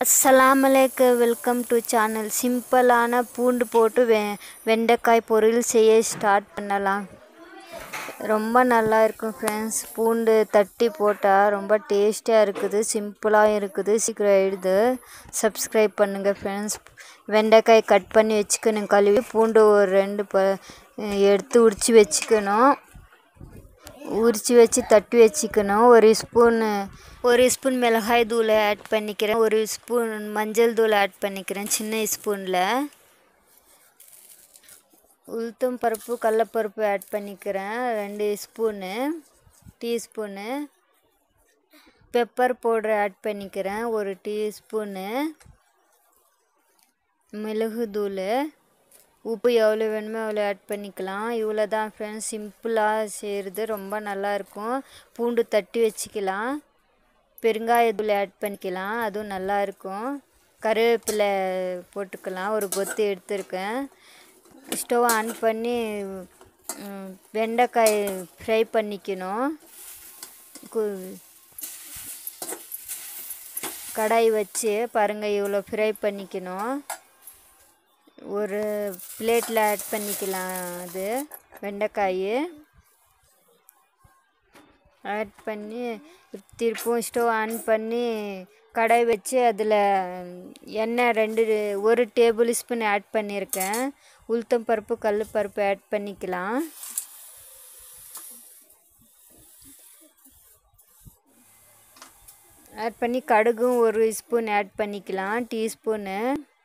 அஸ்ஸலாமலைக்கும் welcome to channel. சிம்பிளான பூண்டு போட்டு வெண்டைக்காய் பொரியல் செய்ய ஸ்டார்ட் பண்ணலாம். ரொம்ப நல்லா இருக்கும் ஃப்ரெண்ட்ஸ். பூண்டு தட்டி போட்டால் ரொம்ப டேஸ்டியாக இருக்குது, சிம்பிளாக இருக்குது, சீக்கிரம் ஆயிடுது. சப்ஸ்கிரைப் பண்ணுங்கள் ஃப்ரெண்ட்ஸ். வெண்டைக்காய் கட் பண்ணி வச்சுக்கணும், கழுவி. பூண்டு ஒரு 2 எடுத்து உரித்து வச்சுக்கணும். உரித்து வச்சு தட்டி வச்சுக்கணும். ஒரு ஸ்பூன் மிளகாய் தூள் ஆட் பண்ணிக்கிறேன். ஒரு ஸ்பூன் மஞ்சள் தூள் ஆட் பண்ணிக்கிறேன் சின்ன ஸ்பூனில். உளுத்தம் பருப்பு கடலப்பருப்பு ஆட் பண்ணிக்கிறேன் 2 டீஸ்பூனு. பெப்பர் பவுடர் ஆட் பண்ணிக்கிறேன் 1 டீஸ்பூனு. மிளகு தூள், உப்பு எவ்வளோ வேணுமோ அவ்வளோ ஆட் பண்ணிக்கலாம். இவ்வளோ தான் ஃப்ரெண்ட்ஸ். சிம்பிளாக செய்கிறது ரொம்ப நல்லாயிருக்கும். பூண்டு தட்டி வச்சுக்கலாம். பெருங்காயத்தூள் ஆட் பண்ணிக்கலாம், அதுவும் நல்லாயிருக்கும். கருவேப்பிலை போட்டுக்கலாம், ஒரு கொத்து எடுத்துருக்கேன். ஸ்டவ் ஆன் பண்ணி வெண்டைக்காய் ஃப்ரை பண்ணிக்கணும். கடாய் வச்சு பாருங்கள், இவ்வளோ ஃப்ரை பண்ணிக்கணும். ஒரு பிளேட்டில் ஆட் பண்ணிக்கலாம். அது வெண்டைக்காய் ஆட் பண்ணி திருப்பும் ஸ்டவ் ஆன் பண்ணி கடாய் வச்சு அதில் எண்ணெய் 1 டேபிள் ஸ்பூன் ஆட் பண்ணியிருக்கேன். உளுத்தம் பருப்பு கடலப்பருப்பு ஆட் பண்ணிக்கலாம். ஆட் பண்ணி கடுகும் 1 ஸ்பூன் ஆட் பண்ணிக்கலாம், டீஸ்பூனு.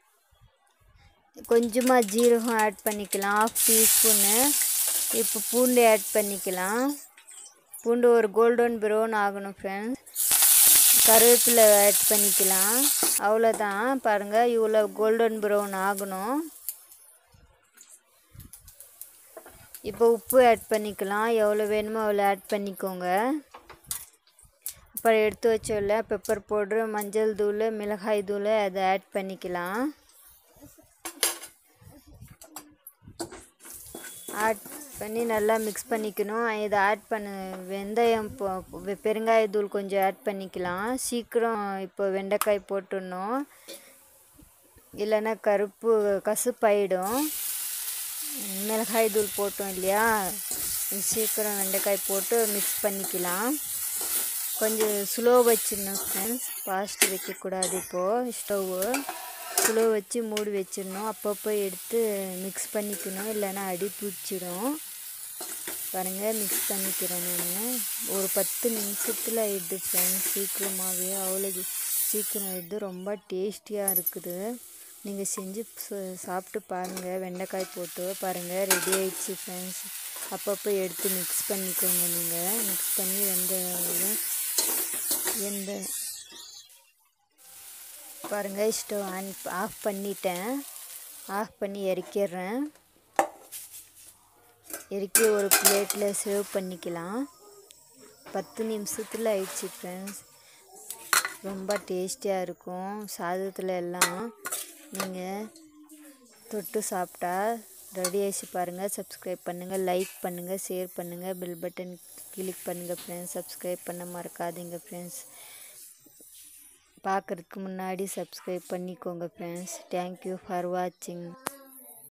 கொஞ்சமாக ஜீரகம் ஆட் பண்ணிக்கலாம், 1/2 டீஸ்பூனு. இப்போ பூண்டு ஆட் பண்ணிக்கலாம். பூண்டு ஒரு கோல்டன் ப்ரௌன் ஆகணும் ஃப்ரெண்ட்ஸ். கருவேப்பிலை ஆட் பண்ணிக்கலாம். அவ்வளோதான், பாருங்கள், இவ்வளோ கோல்டன் ப்ரௌன் ஆகணும். இப்போ உப்பு ஆட் பண்ணிக்கலாம், எவ்வளோ வேணுமோ அவ்வளோ ஆட் பண்ணிக்கோங்க. அப்புறம் எடுத்து வச்சோல்ல பெப்பர் பவுட்ரு, மஞ்சள் தூள், மிளகாய் தூள், அதை ஆட் பண்ணிக்கலாம். ஆட் பண்ணி நல்லா மிக்ஸ் பண்ணிக்கணும். இதை ஆட் வெந்தயம், பெருங்காயத்தூள் கொஞ்சம் ஆட் பண்ணிக்கலாம். சீக்கிரம் இப்போ வெண்டைக்காய் போட்டுடணும், இல்லைன்னா கசுப்பாயிடும். மிளகாய் தூள் போட்டோம் இல்லையா, சீக்கிரம் வெண்டைக்காய் போட்டு மிக்ஸ் பண்ணிக்கலாம். கொஞ்சம் ஸ்லோ வச்சிடணும் ஃப்ரெண்ட்ஸ், ஃபாஸ்ட் வைக்கக்கூடாது. இப்போது ஸ்டவ்வு ஸ்லோ வச்சு மூடி வச்சிடணும். அப்பப்போ எடுத்து மிக்ஸ் பண்ணிக்கணும், இல்லைன்னா அடி பிடிச்சிடும். பாருங்கள், மிக்ஸ் பண்ணிக்கிறேன் நான். ஒரு 10 நிமிஷத்தில் ஆயிடுது ஃப்ரெண்ட்ஸ், சீக்கிரமாகவே. அவ்வளோ சீக்கிரம் ஆயிடுது, ரொம்ப டேஸ்டியாக இருக்குது. நீங்கள் செஞ்சு சாப்பிட்டு பாருங்கள். வெண்டைக்காய் போட்டு பாருங்கள், ரெடி ஆயிடுச்சு ஃப்ரெண்ட்ஸ். அப்பப்போ எடுத்து மிக்ஸ் பண்ணிக்கோங்க. நீங்கள் மிக்ஸ் பண்ணி பாருங்கள், ஸ்டவ் ஆஃப் பண்ணிட்டேன். ஆஃப் பண்ணி இறக்கிடுறேன். இறக்கி ஒரு பிளேட்டில் சர்வ் பண்ணிக்கலாம். 10 நிமிஷத்தில் ஆயிடுச்சு ஃப்ரெண்ட்ஸ். ரொம்ப டேஸ்டியாக இருக்கும். சாதத்தில் எல்லாம் நீங்கள் தொட்டு சாப்பிட்டா ரெடி ஆகிடுச்சு. பாருங்கள், சப்ஸ்கிரைப் பண்ணுங்கள், லைக் பண்ணுங்கள், ஷேர் பண்ணுங்கள், பெல் பட்டன் கிளிக் பண்ணுங்கள் ஃப்ரெண்ட்ஸ். சப்ஸ்கிரைப் பண்ண மறக்காதீங்க ஃப்ரெண்ட்ஸ். பார்க்குறதுக்கு முன்னாடி சப்ஸ்கிரைப் பண்ணிக்கோங்க ஃப்ரெண்ட்ஸ். தேங்க்யூ ஃபார் வாட்சிங்.